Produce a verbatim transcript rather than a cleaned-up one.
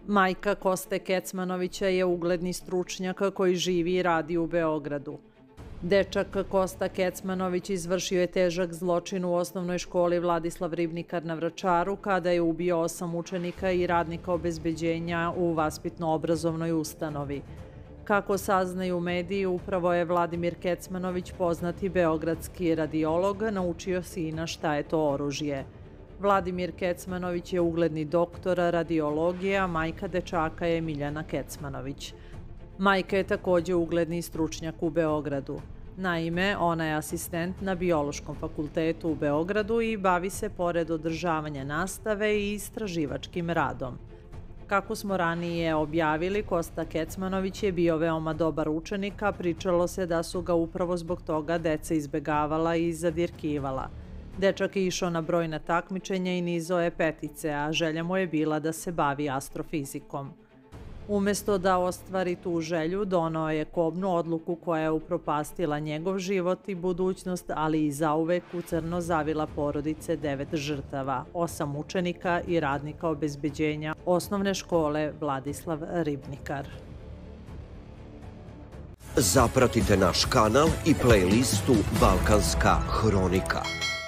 Majka Koste Kecmanovića je ugledni stručnjak koji živi i radi u Beogradu. Dečak Kosta Kecmanović izvršio je težak zločin u osnovnoj školi Vladislav Ribnikar na Vračaru kada je ubio osam učenika i radnika obezbeđenja u vaspitno-obrazovnoj ustanovi. Kako saznaju mediji, upravo je Vladimir Kecmanović, poznati beogradski radiolog, naučio sina šta je to oružje. Vladimir Kecmanović je ugledni doktor radiologije, a majka dečaka je Miljana Kecmanović. Majka je takođe ugledni stručnjak u Beogradu. Naime, ona je asistent na Biološkom fakultetu u Beogradu i bavi se pored održavanja nastave i istraživačkim radom. Kako smo ranije objavili, Kosta Kecmanović je bio veoma dobar učenik, a pričalo se da su ga upravo zbog toga deca izbegavala i zadirkivala. Dečak je išao na brojna takmičenja i nizao je petice, a želja mu je bila da se bavi astrofizikom. Umesto da ostvari tu želju, donao je kobnu odluku koja je upropastila njegov život i budućnost, ali i zauvek u crno zavila porodice devet žrtava, osam učenika i radnika obezbeđenja osnovne škole Vladislav Ribnikar. Zapratite naš kanal i playlistu Balkanska hronika.